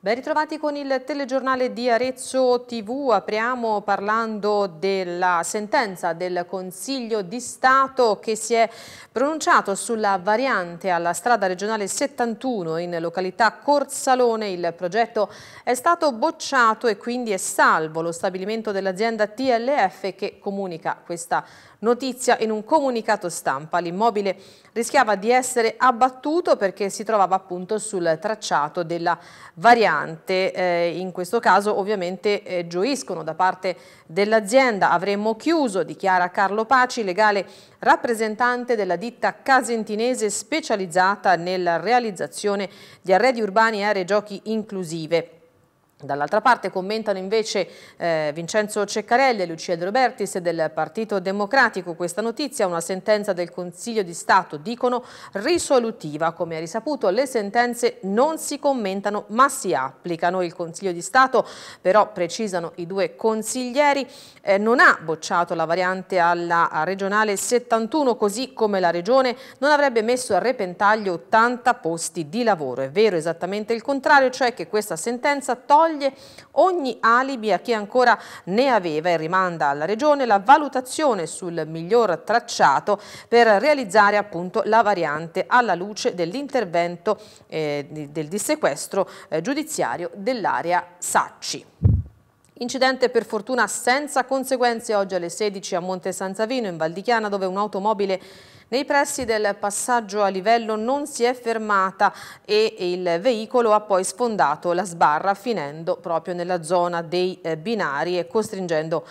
Ben ritrovati con il telegiornale di Arezzo TV. Apriamo parlando della sentenza del Consiglio di Stato che si è pronunciato sulla variante alla strada regionale 71 in località Corsalone. Il progetto è stato bocciato e quindi è salvo lo stabilimento dell'azienda TLF, che comunica questa notizia in un comunicato stampa. L'immobile rischiava di essere abbattuto perché si trovava appunto sul tracciato della variante. In questo caso ovviamente gioiscono da parte dell'azienda. Avremmo chiuso, dichiara Carlo Paci, legale rappresentante della ditta casentinese specializzata nella realizzazione di arredi urbani e aree giochi inclusive. Dall'altra parte commentano invece Vincenzo Ceccarelli e Lucia De Robertis del Partito Democratico questa notizia. Una sentenza del Consiglio di Stato, dicono, risolutiva. Come ha risaputo, le sentenze non si commentano ma si applicano. Il Consiglio di Stato, però, precisano i due consiglieri, non ha bocciato la variante alla regionale 71, così come la Regione non avrebbe messo a repentaglio 80 posti di lavoro. È vero esattamente il contrario, cioè che questa sentenza toglie ogni alibi a chi ancora ne aveva e rimanda alla Regione la valutazione sul miglior tracciato per realizzare appunto la variante alla luce dell'intervento del dissequestro giudiziario dell'area Sacci. Incidente per fortuna senza conseguenze oggi alle 16 a Monte San Savino in Val di Chiana, dove un'automobile nei pressi del passaggio a livello non si è fermata e il veicolo ha poi sfondato la sbarra finendo proprio nella zona dei binari e costringendo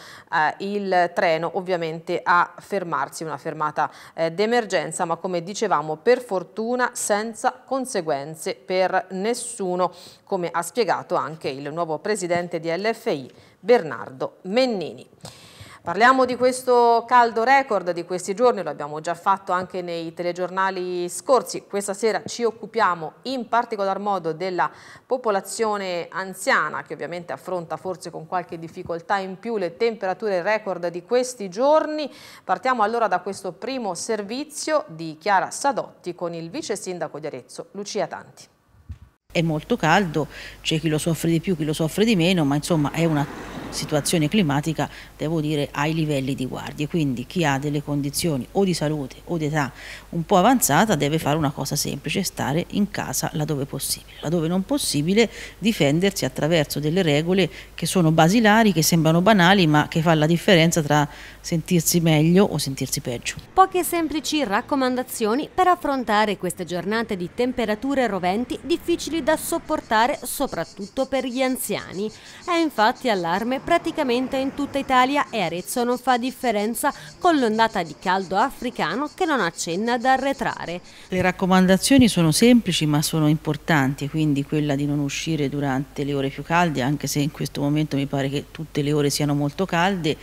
il treno ovviamente a fermarsi, una fermata d'emergenza, ma come dicevamo per fortuna senza conseguenze per nessuno, come ha spiegato anche il nuovo presidente di LFI Bernardo Mennini. Parliamo di questo caldo record di questi giorni, lo abbiamo già fatto anche nei telegiornali scorsi. Questa sera ci occupiamo in particolar modo della popolazione anziana, che ovviamente affronta forse con qualche difficoltà in più le temperature record di questi giorni. Partiamo allora da questo primo servizio di Chiara Sadotti con il vice sindaco di Arezzo, Lucia Tanti. È molto caldo, c'è chi lo soffre di più, chi lo soffre di meno, ma insomma è una situazione climatica, devo dire, ai livelli di guardia. Quindi chi ha delle condizioni o di salute o di età un po' avanzata deve fare una cosa semplice: stare in casa laddove possibile. Laddove non possibile, difendersi attraverso delle regole che sono basilari, che sembrano banali, ma che fanno la differenza tra sentirsi meglio o sentirsi peggio. Poche semplici raccomandazioni per affrontare queste giornate di temperature roventi difficili da sopportare, soprattutto per gli anziani. È infatti allarme praticamente in tutta Italia e Arezzo non fa differenza, con l'ondata di caldo africano che non accenna ad arretrare. Le raccomandazioni sono semplici ma sono importanti, quindi quella di non uscire durante le ore più calde, anche se in questo momento mi pare che tutte le ore siano molto calde,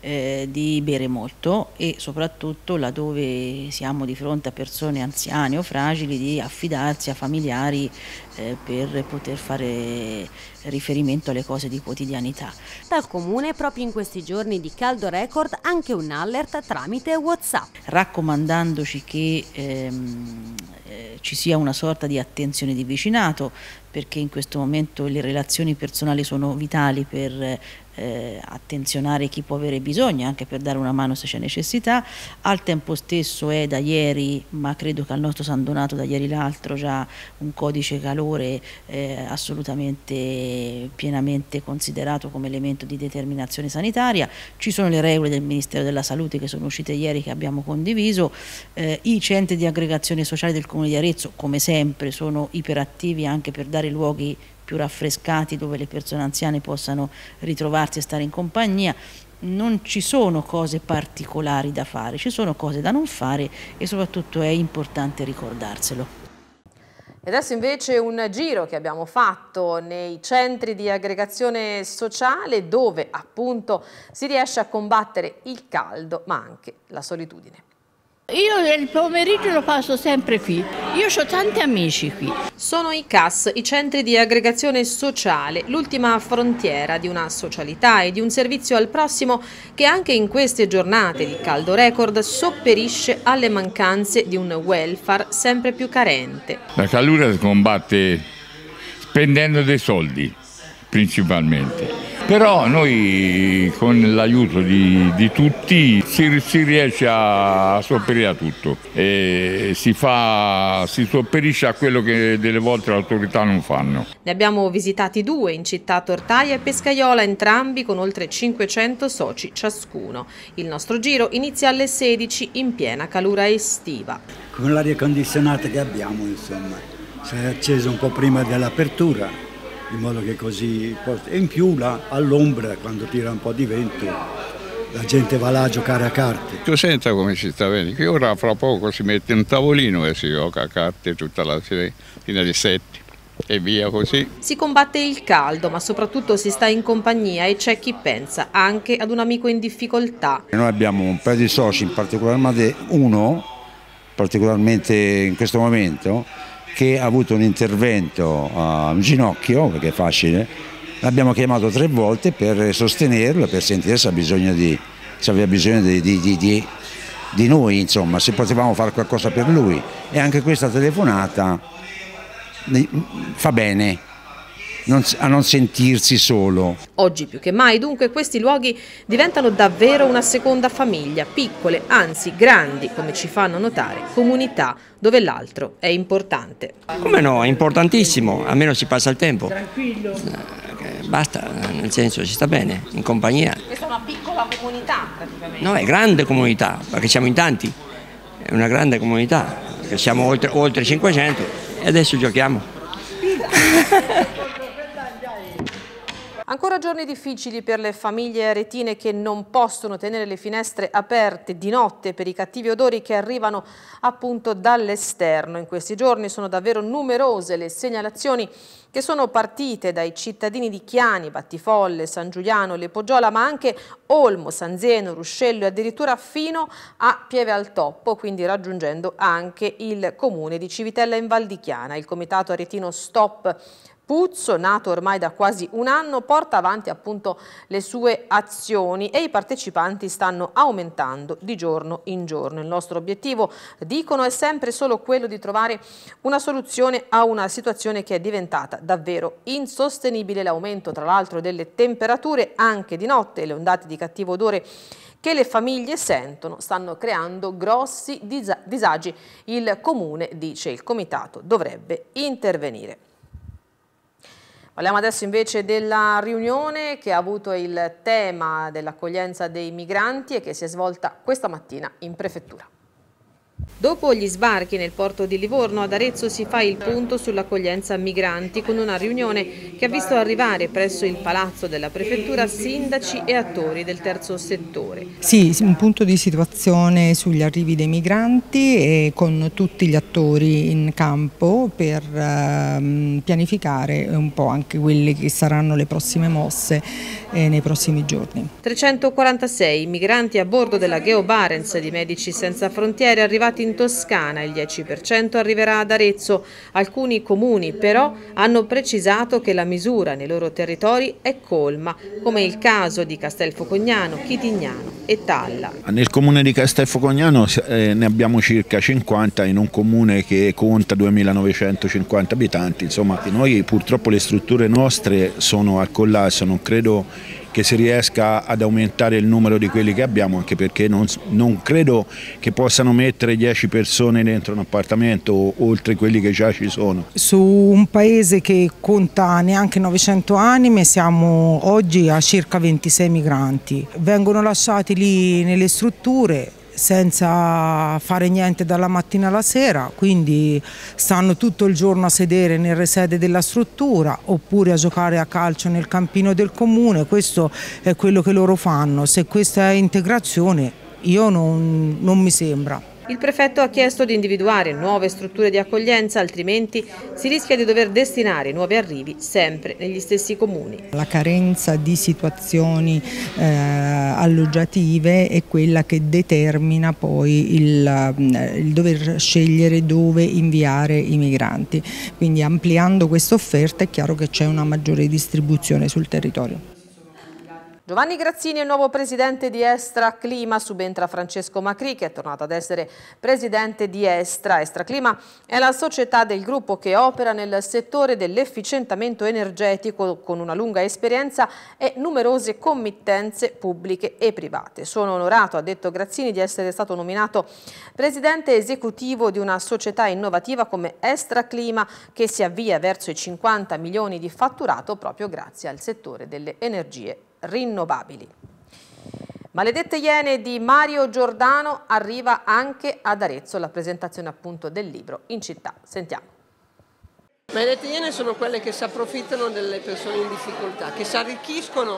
di bere molto e soprattutto laddove siamo di fronte a persone anziane o fragili di affidarsi a familiari per poter fare riferimento alle cose di quotidianità. Dal comune proprio in questi giorni di caldo record anche un alert tramite WhatsApp, raccomandandoci che ci sia una sorta di attenzione di vicinato, perché in questo momento le relazioni personali sono vitali per attenzionare chi può avere bisogno, anche per dare una mano se c'è necessità. Al tempo stesso è da ieri, ma credo che al nostro San Donato da ieri l'altro, già un codice calore assolutamente pienamente considerato come elemento di determinazione sanitaria. Ci sono le regole del Ministero della Salute che sono uscite ieri, che abbiamo condiviso. I centri di aggregazione sociale del Comune di Arezzo, come sempre, sono iperattivi anche per dare luoghi più raffrescati dove le persone anziane possano ritrovarsi e stare in compagnia. Non ci sono cose particolari da fare, ci sono cose da non fare e soprattutto è importante ricordarselo. E adesso invece un giro che abbiamo fatto nei centri di aggregazione sociale, dove appunto si riesce a combattere il caldo ma anche la solitudine. Io il pomeriggio lo passo sempre qui, io ho tanti amici qui. Sono i CAS, i centri di aggregazione sociale, l'ultima frontiera di una socialità e di un servizio al prossimo che anche in queste giornate di caldo record sopperisce alle mancanze di un welfare sempre più carente. La calura si combatte spendendo dei soldi principalmente. Però noi con l'aiuto di tutti si riesce a sopperire a tutto e si sopperisce a quello che delle volte le autorità non fanno. Ne abbiamo visitati 2 in città Tortaia e Pescaiola, entrambi con oltre 500 soci ciascuno. Il nostro giro inizia alle 16 in piena calura estiva. Con l'aria condizionata che abbiamo, insomma, si è acceso un po' prima dell'apertura, in modo che così, e in più là all'ombra, quando tira un po' di vento, la gente va là a giocare a carte. Tu senti come si sta bene, che ora fra poco si mette un tavolino e si gioca a carte tutta la sera fino alle 7 e via così. Si combatte il caldo, ma soprattutto si sta in compagnia e c'è chi pensa anche ad un amico in difficoltà. Noi abbiamo un paio di soci, in particolare uno, particolarmente in questo momento, che ha avuto un intervento a un ginocchio, perché è facile, l'abbiamo chiamato 3 volte per sostenerlo, per sentire se aveva bisogno di noi, insomma, se potevamo fare qualcosa per lui. E anche questa telefonata fa bene a non sentirsi solo. Oggi più che mai dunque questi luoghi diventano davvero una seconda famiglia, piccole, anzi grandi, come ci fanno notare, comunità dove l'altro è importante. Come no, è importantissimo, almeno si passa il tempo. Basta, nel senso si sta bene, in compagnia. Questa è una piccola comunità praticamente. No, è grande comunità, perché siamo in tanti, è una grande comunità, perché siamo oltre 500 e adesso giochiamo. Ancora giorni difficili per le famiglie aretine che non possono tenere le finestre aperte di notte per i cattivi odori che arrivano appunto dall'esterno. In questi giorni sono davvero numerose le segnalazioni che sono partite dai cittadini di Chiani, Battifolle, San Giuliano, Le Poggiola, ma anche Olmo, San Zeno, Ruscello e addirittura fino a Pieve al Toppo, quindi raggiungendo anche il comune di Civitella in Val di Chiana. Il comitato aretino Stop Puzzo, nato ormai da quasi un anno, porta avanti appunto le sue azioni e i partecipanti stanno aumentando di giorno in giorno. Il nostro obiettivo, dicono, è sempre solo quello di trovare una soluzione a una situazione che è diventata davvero insostenibile. L'aumento tra l'altro delle temperature anche di notte e le ondate di cattivo odore che le famiglie sentono stanno creando grossi disagi. Il comune, dice il comitato, dovrebbe intervenire. Parliamo adesso invece della riunione che ha avuto il tema dell'accoglienza dei migranti e che si è svolta questa mattina in prefettura. Dopo gli sbarchi nel porto di Livorno, ad Arezzo si fa il punto sull'accoglienza migranti con una riunione che ha visto arrivare presso il palazzo della prefettura sindaci e attori del terzo settore. Sì, un punto di situazione sugli arrivi dei migranti e con tutti gli attori in campo per pianificare un po' anche quelle che saranno le prossime mosse nei prossimi giorni. 346 migranti a bordo della Geo Barents di Medici Senza Frontiere arrivati in Toscana, il 10% arriverà ad Arezzo. Alcuni comuni però hanno precisato che la misura nei loro territori è colma, come il caso di Castelfocognano, Chitignano e Talla. Nel comune di Castelfocognano ne abbiamo circa 50 in un comune che conta 2950 abitanti. Insomma, noi purtroppo le strutture nostre sono al collasso, non credo che si riesca ad aumentare il numero di quelli che abbiamo, anche perché non credo che possano mettere 10 persone dentro un appartamento oltre quelli che già ci sono. Su un paese che conta neanche 900 anime siamo oggi a circa 26 migranti. Vengono lasciati lì nelle strutture senza fare niente dalla mattina alla sera, quindi stanno tutto il giorno a sedere nelle sede della struttura oppure a giocare a calcio nel campino del comune. Questo è quello che loro fanno. Se questa è integrazione, io non mi sembra. Il prefetto ha chiesto di individuare nuove strutture di accoglienza, altrimenti si rischia di dover destinare nuovi arrivi sempre negli stessi comuni. La carenza di situazioni alloggiative è quella che determina poi il dover scegliere dove inviare i migranti. Quindi ampliando questa offerta è chiaro che c'è una maggiore distribuzione sul territorio. Giovanni Grazzini è il nuovo presidente di Estra Clima, subentra Francesco Macri che è tornato ad essere presidente di Estra. Estra Clima è la società del gruppo che opera nel settore dell'efficientamento energetico con una lunga esperienza e numerose committenze pubbliche e private. Sono onorato, ha detto Grazzini, di essere stato nominato presidente esecutivo di una società innovativa come Estra Clima che si avvia verso i 50 milioni di fatturato proprio grazie al settore delle energie rinnovabili. Maledette Iene di Mario Giordano arriva anche ad Arezzo, la presentazione appunto del libro in città. Sentiamo. Maledette Iene sono quelle che si approfittano delle persone in difficoltà, che si arricchiscono.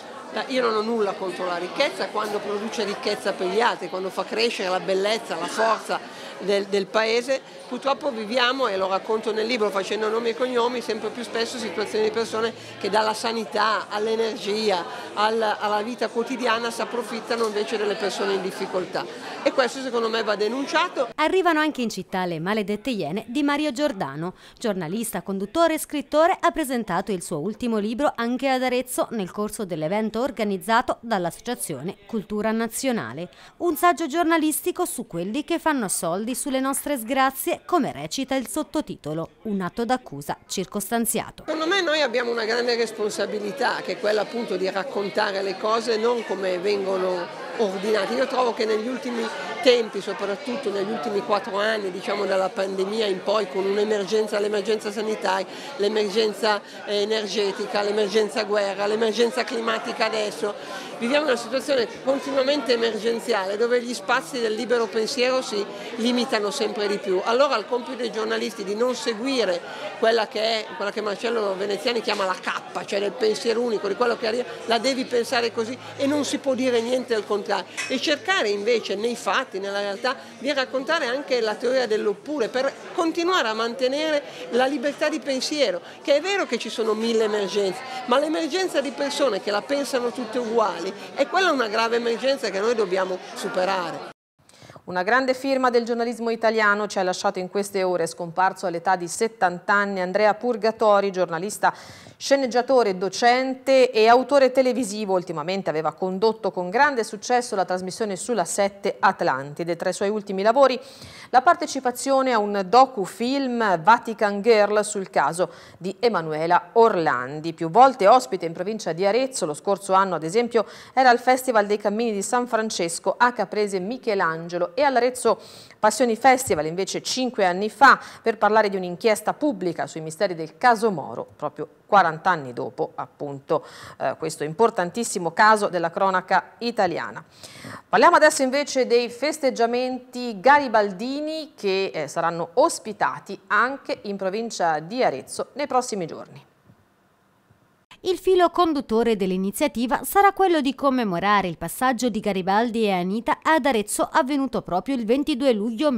Io non ho nulla contro la ricchezza quando produce ricchezza per gli altri, quando fa crescere la bellezza, la forza del paese. Purtroppo viviamo, e lo racconto nel libro facendo nomi e cognomi, sempre più spesso situazioni di persone che dalla sanità all'energia, alla vita quotidiana si approfittano invece delle persone in difficoltà. E questo secondo me va denunciato. Arrivano anche in città le maledette Iene di Mario Giordano. Giornalista, conduttore e scrittore, ha presentato il suo ultimo libro anche ad Arezzo nel corso dell'evento organizzato dall'Associazione Cultura Nazionale. Un saggio giornalistico su quelli che fanno soldi sulle nostre sgrazie, come recita il sottotitolo, un atto d'accusa circostanziato. Secondo me noi abbiamo una grande responsabilità, che è quella appunto di raccontare le cose non come vengono ordinate. Io trovo che negli ultimi tempi, soprattutto negli ultimi 4 anni, diciamo dalla pandemia in poi, con un'emergenza, l'emergenza sanitaria, l'emergenza energetica, l'emergenza guerra, l'emergenza climatica adesso, viviamo una situazione continuamente emergenziale dove gli spazi del libero pensiero si limitano sempre di più. Allora il compito dei giornalisti di non seguire quella che Marcello Veneziani chiama la cappa, cioè del pensiero unico, di quello che arriva, la devi pensare così e non si può dire niente al contrario, e cercare invece nei fatti, nella realtà, di raccontare anche la teoria dell'oppure per continuare a mantenere la libertà di pensiero, che è vero che ci sono 1000 emergenze, ma l'emergenza di persone che la pensano tutte uguali è quella una grave emergenza che noi dobbiamo superare. Una grande firma del giornalismo italiano ci ha lasciato in queste ore, scomparso all'età di 70 anni, Andrea Purgatori, giornalista, sceneggiatore, docente e autore televisivo. Ultimamente aveva condotto con grande successo la trasmissione sulla 7 Atlantide. Tra i suoi ultimi lavori la partecipazione a un docufilm, Vatican Girl, sul caso di Emanuela Orlandi. Più volte ospite in provincia di Arezzo, lo scorso anno ad esempio era al Festival dei Cammini di San Francesco a Caprese Michelangelo e all'Arezzo Passioni Festival invece 5 anni fa per parlare di un'inchiesta pubblica sui misteri del caso Moro, proprio 40 anni dopo appunto questo importantissimo caso della cronaca italiana. Parliamo adesso invece dei festeggiamenti garibaldini che saranno ospitati anche in provincia di Arezzo nei prossimi giorni. Il filo conduttore dell'iniziativa sarà quello di commemorare il passaggio di Garibaldi e Anita ad Arezzo, avvenuto proprio il 22 luglio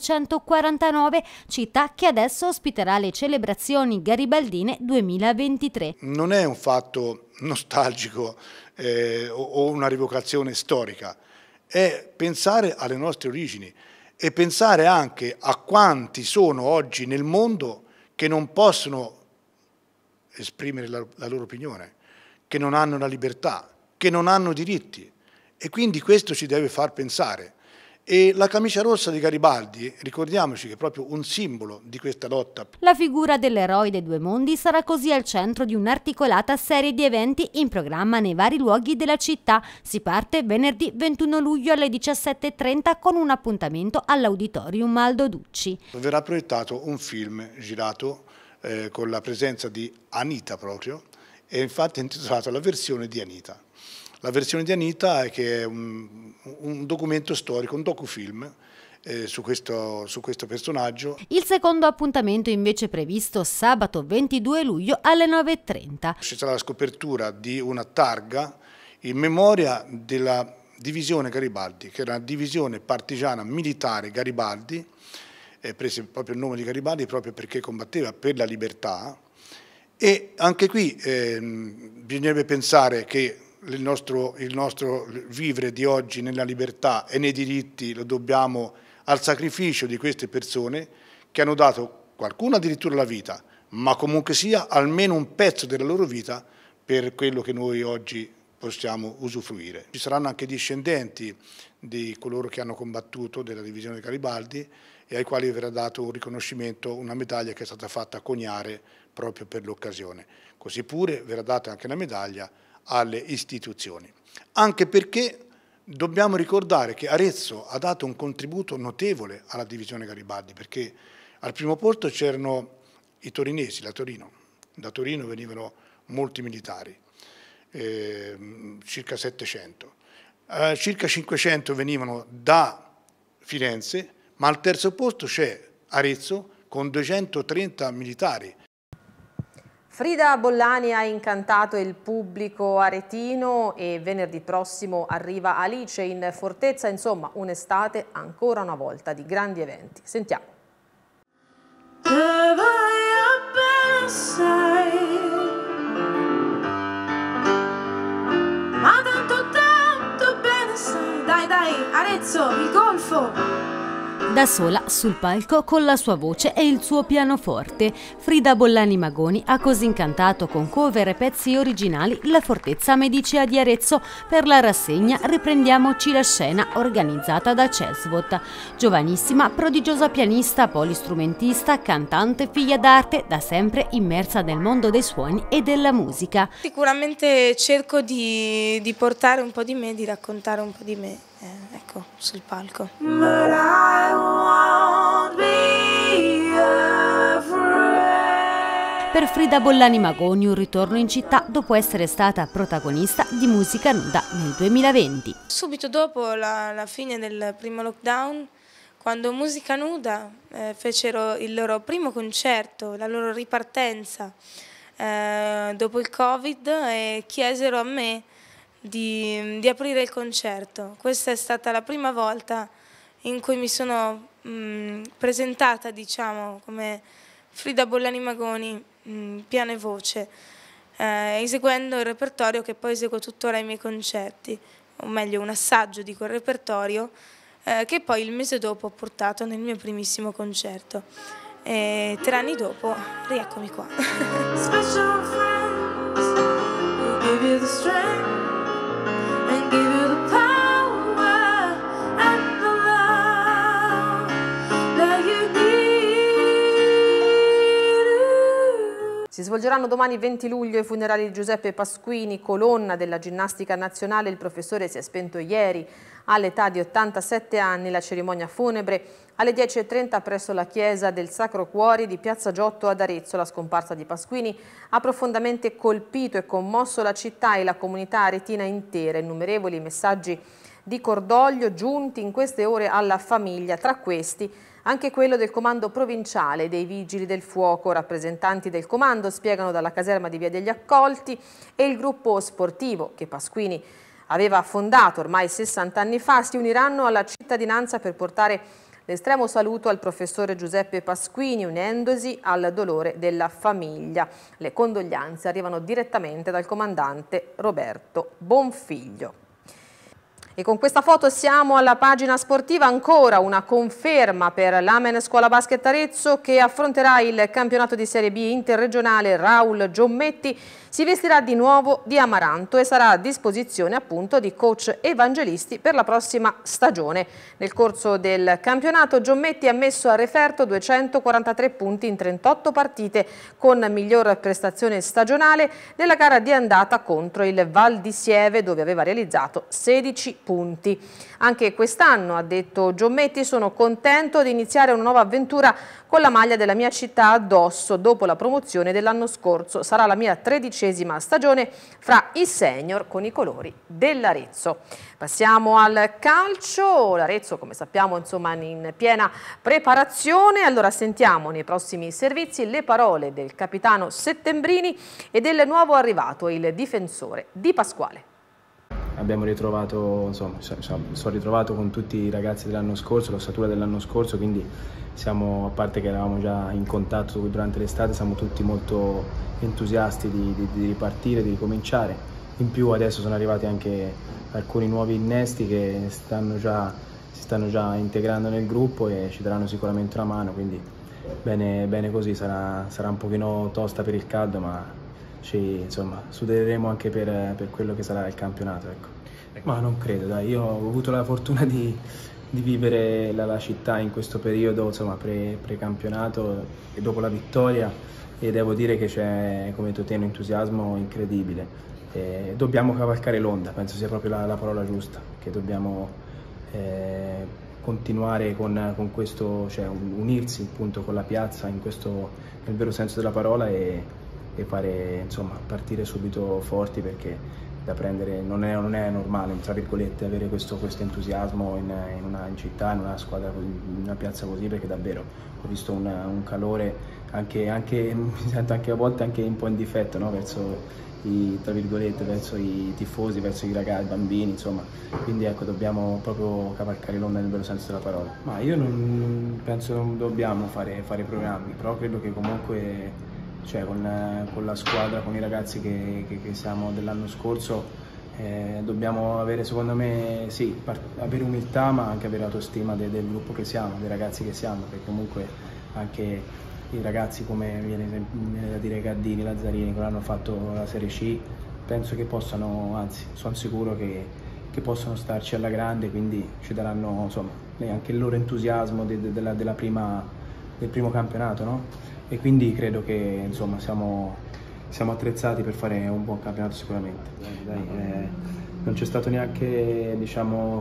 1849, città che adesso ospiterà le celebrazioni garibaldine 2023. Non è un fatto nostalgico o una rievocazione storica, è pensare alle nostre origini e pensare anche a quanti sono oggi nel mondo che non possono esprimere la loro opinione, che non hanno la libertà, che non hanno diritti, e quindi questo ci deve far pensare. E la camicia rossa di Garibaldi, ricordiamoci che è proprio un simbolo di questa lotta. La figura dell'eroe dei due mondi sarà così al centro di un'articolata serie di eventi in programma nei vari luoghi della città. Si parte venerdì 21 luglio alle 17:30 con un appuntamento all'Auditorium Aldo Ducci. Verrà proiettato un film girato con la presenza di Anita proprio, e infatti è intitolato La versione di Anita. La versione di Anita è che è un documento storico, un docufilm su questo personaggio. Il secondo appuntamento invece previsto sabato 22 luglio alle 9:30. Ci sarà la scopertura di una targa in memoria della divisione Garibaldi, che era una divisione partigiana militare Garibaldi, prese proprio il nome di Garibaldi proprio perché combatteva per la libertà, e anche qui bisognerebbe pensare che il nostro vivere di oggi nella libertà e nei diritti lo dobbiamo al sacrificio di queste persone che hanno dato, qualcuno addirittura la vita, ma comunque sia almeno un pezzo della loro vita per quello che noi oggi possiamo usufruire. Ci saranno anche discendenti di coloro che hanno combattuto della divisione Garibaldi e ai quali verrà dato un riconoscimento, una medaglia che è stata fatta coniare proprio per l'occasione. Così pure verrà data anche una medaglia alle istituzioni. Anche perché dobbiamo ricordare che Arezzo ha dato un contributo notevole alla divisione Garibaldi, perché al primo posto c'erano i torinesi, la Torino. Da Torino venivano molti militari, circa 700. Circa 500 venivano da Firenze, ma al terzo posto c'è Arezzo con 230 militari. Frida Bollani ha incantato il pubblico aretino e venerdì prossimo arriva Alice in Fortezza, insomma un'estate ancora una volta di grandi eventi. Sentiamo. Ma tanto bene sai, dai, Arezzo, il golfo! Da sola sul palco con la sua voce e il suo pianoforte, Frida Bollani Magoni ha così incantato con cover e pezzi originali la Fortezza Medicea di Arezzo per la rassegna Riprendiamoci la scena organizzata da Cesvot. Giovanissima, prodigiosa pianista, polistrumentista, cantante, figlia d'arte, da sempre immersa nel mondo dei suoni e della musica. Sicuramente cerco di portare un po' di me, di raccontare un po' di me, ecco, sul palco. Per Frida Bollani Magoni un ritorno in città dopo essere stata protagonista di Musica Nuda nel 2020. Subito dopo la fine del primo lockdown, quando Musica Nuda fecero il loro primo concerto, la loro ripartenza dopo il Covid, e chiesero a me di aprire il concerto. Questa è stata la prima volta in cui mi sono presentata, diciamo, come Frida Bollani Magoni, piano e voce, eseguendo il repertorio che poi eseguo tuttora ai miei concerti, o meglio un assaggio di quel repertorio che poi il mese dopo ho portato nel mio primissimo concerto. E 3 anni dopo rieccomi qua. Special friends who give you the strength and give you the power and the love that you need. Si svolgeranno domani 20 luglio i funerali di Giuseppe Pasquini, colonna della ginnastica nazionale. Il professore si è spento ieri all'età di 87 anni. La cerimonia funebre alle 10:30 presso la chiesa del Sacro Cuore di Piazza Giotto ad Arezzo. La scomparsa di Pasquini ha profondamente colpito e commosso la città e la comunità aretina intera. Innumerevoli messaggi di cordoglio giunti in queste ore alla famiglia, tra questi anche quello del comando provinciale dei Vigili del Fuoco. Rappresentanti del comando spiegano dalla caserma di Via degli Accolti e il gruppo sportivo che Pasquini aveva fondato ormai 60 anni fa si uniranno alla cittadinanza per portare l'estremo saluto al professore Giuseppe Pasquini, unendosi al dolore della famiglia. Le condoglianze arrivano direttamente dal comandante Roberto Bonfiglio. E con questa foto siamo alla pagina sportiva, ancora una conferma per l'Amen Scuola Basket Arezzo che affronterà il campionato di Serie B interregionale. Raul Giommetti si vestirà di nuovo di amaranto e sarà a disposizione appunto di coach evangelisti per la prossima stagione. Nel corso del campionato Giommetti ha messo a referto 243 punti in 38 partite con miglior prestazione stagionale nella gara di andata contro il Val di Sieve dove aveva realizzato 16 punti. Anche quest'anno, ha detto Giommetti, sono contento di iniziare una nuova avventura con la maglia della mia città addosso dopo la promozione dell'anno scorso. Sarà la mia 13ª stagione fra i senior con i colori dell'Arezzo. Passiamo al calcio. L'Arezzo, come sappiamo, insomma, in piena preparazione. Allora sentiamo nei prossimi servizi le parole del capitano Settembrini e del nuovo arrivato, il difensore Di Pasquale. Abbiamo ritrovato, insomma, sono ritrovato con tutti i ragazzi dell'anno scorso, l'ossatura dell'anno scorso, quindi siamo, a parte che eravamo già in contatto durante l'estate, siamo tutti molto entusiasti di ripartire, di ricominciare. In più adesso sono arrivati anche alcuni nuovi innesti che si stanno già integrando nel gruppo e ci daranno sicuramente una mano, quindi bene così, sarà un pochino tosta per il caldo, ma insomma, suderemo anche per quello che sarà il campionato. Ecco. Ma non credo, dai, io ho avuto la fortuna di vivere la città in questo periodo, insomma, pre-campionato e dopo la vittoria, e devo dire che c'è, come tu, un entusiasmo incredibile. Dobbiamo cavalcare l'onda, penso sia proprio la parola giusta, che dobbiamo continuare con questo, cioè unirsi appunto con la piazza nel vero senso della parola e fare, insomma, partire subito forti, perché da prendere non è normale, tra virgolette, avere questo entusiasmo in città, in una squadra, in una piazza così, perché davvero ho visto un calore anche mi sento anche a volte anche un po' in difetto, no? Tra virgolette, verso i tifosi, verso i ragazzi, i bambini, insomma. Quindi ecco, dobbiamo proprio cavalcare l'onda nel vero senso della parola. Ma io non penso che non dobbiamo fare programmi, però credo che comunque, cioè, con la squadra, con i ragazzi che siamo dell'anno scorso, dobbiamo avere, secondo me, sì, avere umiltà, ma anche avere autostima del gruppo che siamo, dei ragazzi che siamo, perché comunque anche i ragazzi, come viene da dire Gaddini, Lazzarini, che hanno fatto la Serie C, penso che possano, anzi sono sicuro che possano starci alla grande, quindi ci daranno, insomma, anche il loro entusiasmo del primo campionato, no? E quindi credo che, insomma, siamo attrezzati per fare un buon campionato sicuramente. Non c'è stato neanche, diciamo,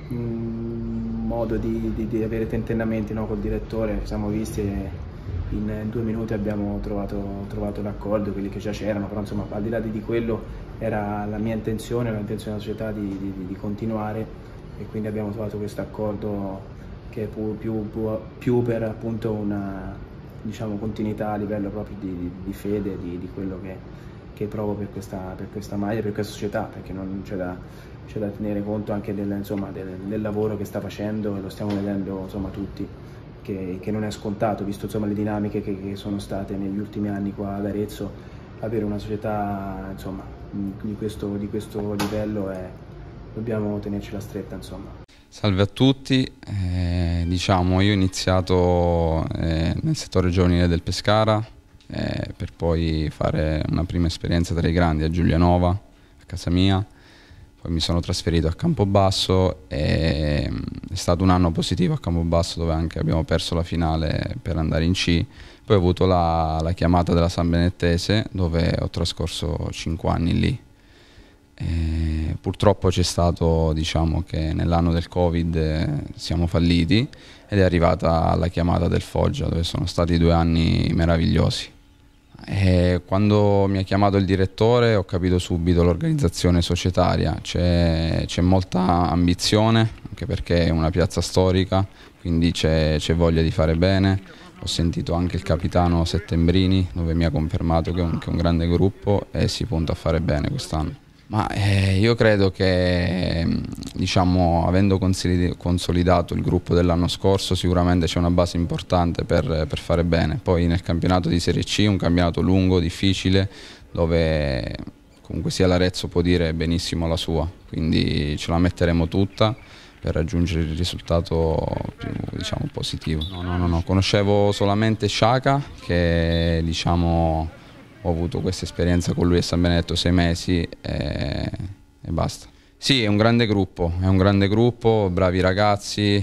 modo di avere tentennamenti, no, col direttore. Ci siamo visti e in 2 minuti abbiamo trovato l'accordo, quelli che già c'erano, però insomma, al di là di quello era la mia intenzione, l'intenzione della società di continuare, e quindi abbiamo trovato questo accordo che è più per appunto una, diciamo, continuità a livello proprio di fede, di quello che provo per questa maglia, per questa società, perché non c'è da tenere conto anche del lavoro che sta facendo, e lo stiamo vedendo, insomma, tutti, che non è scontato, visto, insomma, le dinamiche che sono state negli ultimi anni qua ad Arezzo. Avere una società, insomma, di questo livello, dobbiamo tenercela stretta, insomma. Salve a tutti, diciamo, io ho iniziato nel settore giovanile del Pescara, per poi fare una prima esperienza tra i grandi a Giulianova, a casa mia. Poi mi sono trasferito a Campobasso e è stato un anno positivo a Campobasso, dove anche abbiamo perso la finale per andare in C. Poi ho avuto la chiamata della San Benettese, dove ho trascorso 5 anni lì. Purtroppo c'è stato, diciamo, che nell'anno del Covid siamo falliti, ed è arrivata la chiamata del Foggia, dove sono stati 2 anni meravigliosi. Quando mi ha chiamato il direttore ho capito subito l'organizzazione societaria, c'è molta ambizione, anche perché è una piazza storica, quindi c'è voglia di fare bene. Ho sentito anche il capitano Settembrini, dove mi ha confermato che è un grande gruppo e si punta a fare bene quest'anno. Ma io credo che, diciamo, avendo consolidato il gruppo dell'anno scorso, sicuramente c'è una base importante per fare bene. Poi nel campionato di Serie C, un campionato lungo, difficile, dove comunque sia l'Arezzo può dire benissimo la sua, quindi ce la metteremo tutta per raggiungere il risultato più, diciamo, positivo. No, conoscevo solamente Sciaca, che, diciamo, ho avuto questa esperienza con lui a San Benedetto 6 mesi e basta. Sì, è un grande gruppo, bravi ragazzi,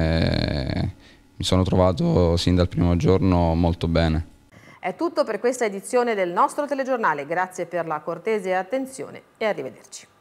mi sono trovato sin dal primo giorno molto bene. È tutto per questa edizione del nostro telegiornale, grazie per la cortese attenzione e arrivederci.